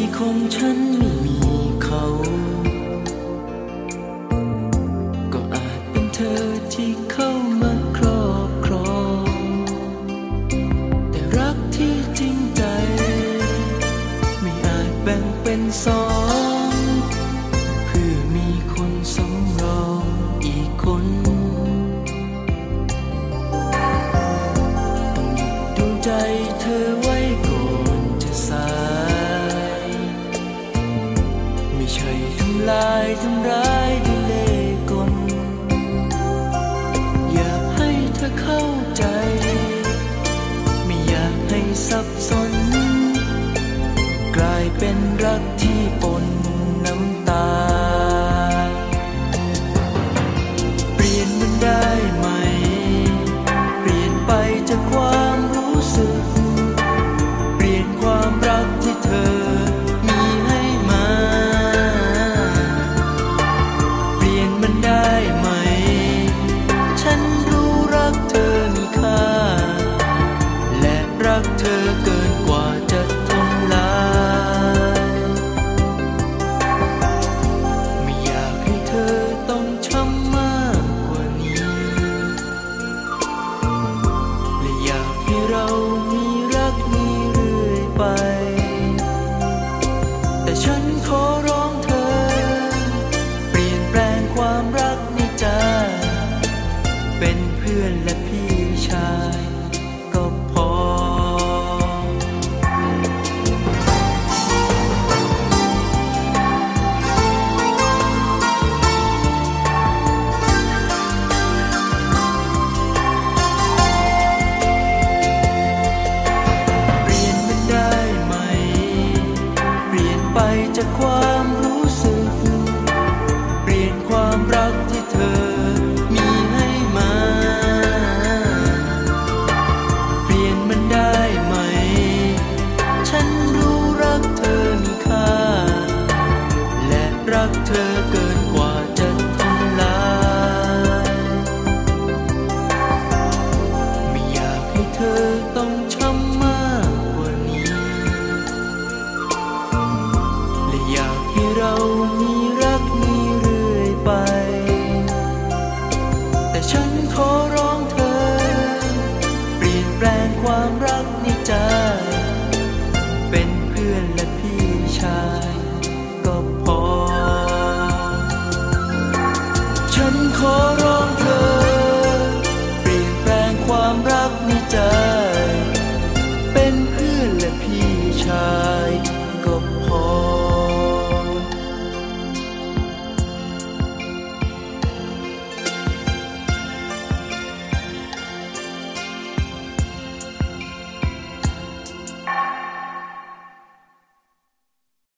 ของฉันไม่มีเขาก็อาจเป็นเธอที่เข้ามาครอบครองแต่รักที่จริงใจไม่อาจแบ่งเป็นสองเพื่อมีคนสำรองอีกคนต้องหยุดดวงใจเธอไว้ก่อนจะสายไม่ใช่ทำร้ายด้วยเล่ห์กลอยากให้เธอเข้าใจไม่อยากให้สับสนกลายเป็นรักที่ปนน้ำตาเปลี่ยนมันได้ไหมเปลี่ยนไปจากความรู้สึกเปลี่ยนความรักที่เธอมีให้มาเปลี่ยนมันได้ไหมฉันรู้รักเธอมีค่าและรักเธอเกินกว่าจะทำลายไม่อยากให้เธอต้องช้ำมากกว่านี้และอยากให้เรามีรักนี้เรื่อยไปแต่ฉันขอร้องเธอเปลี่ยนแปลงความรักในใจเป็นเพื่อนและพี่ชายก็พอเปลี่ยนมันได้ไหมเปลี่ยนไปจากความรู้สึกเปลี่ยนความรักที่เธอมีให้มาเปลี่ยนมันได้ไหมฉันรู้รักเธอมีค่าและรักเธอเกินกว่าจะทำลายไม่อยากให้เธอต้องช้ำมากกว่านี้และอยากให้เรามีรักนี้เรื่อยไปแต่ฉันขอร้องเธอเปลี่ยนแปลงความรัก